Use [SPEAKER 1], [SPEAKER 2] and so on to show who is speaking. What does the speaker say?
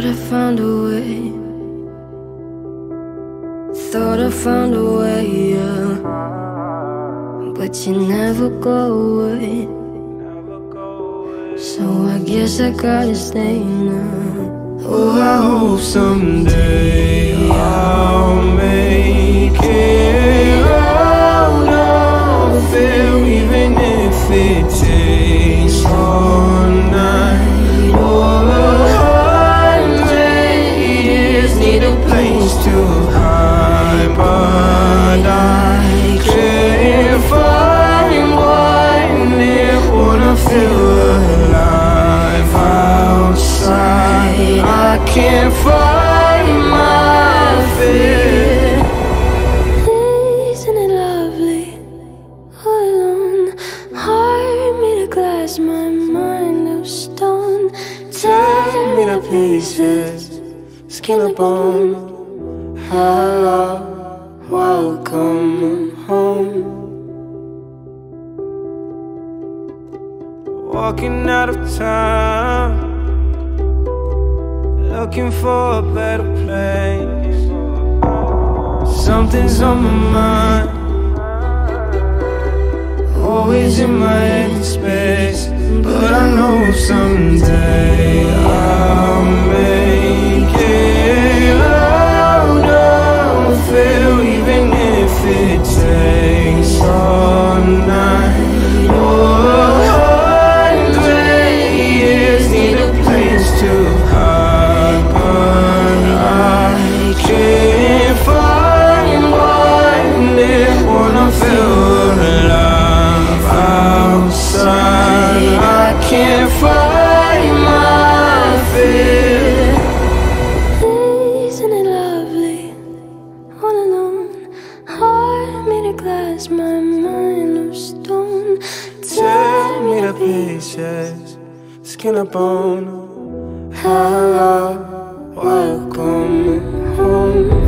[SPEAKER 1] I found a way. Thought I found a way, yeah. But you never go away. So I guess I gotta stay now. Oh, I hope someday I'll make it out of there, even if it takes all night or 100 years. Need a place to hide, but I can't find one there. Wanna feel alive outside. I can't find my fear. Isn't it lovely? All alone, heart made of glass, my mind of stone. Tear me to pieces, skin and bone. Hello, welcome home. Walking out of town, looking for a better place. Something's on my mind, always in my head space. But I know someday I'll make it out of there, even if it takes all night or 100 years. Need a place to hide, but I can't find one there. Wanna feel alive outside. I can't find my fear. Isn't it lovely? All alone, heart made of glass, my mind of stone. Tear me to pieces, skin and bone. Hello, welcome home.